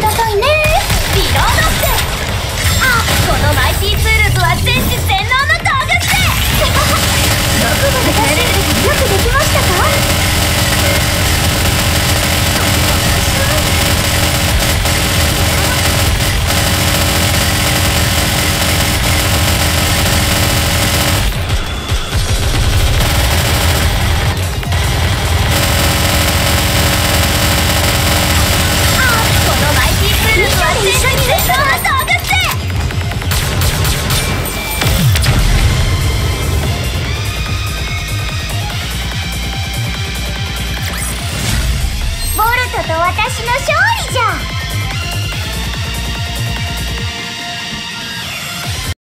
ださいね。 リロードって、あ、このマイティツールズは全知全能の道具って。 どこまで耐えれる？よくできましたか？ ボルトと私の勝利。